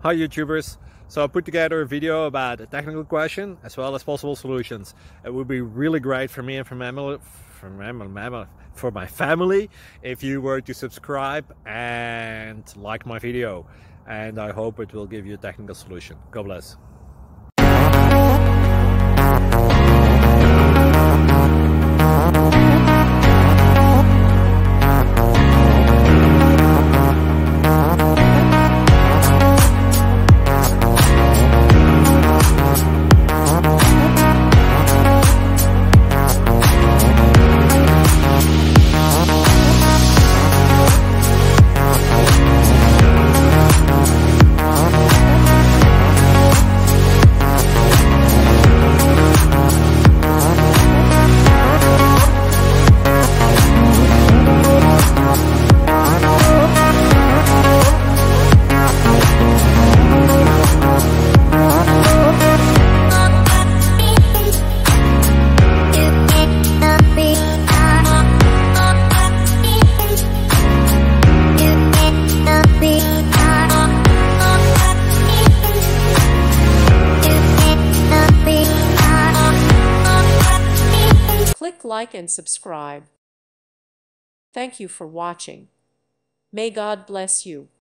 Hi YouTubers. So I put together a video about a technical question as well as possible solutions. It would be really great for me and for my family if you were to subscribe and like my video, and I hope it will give you a technical solution. God bless. Click like and subscribe. Thank you for watching. May God bless you.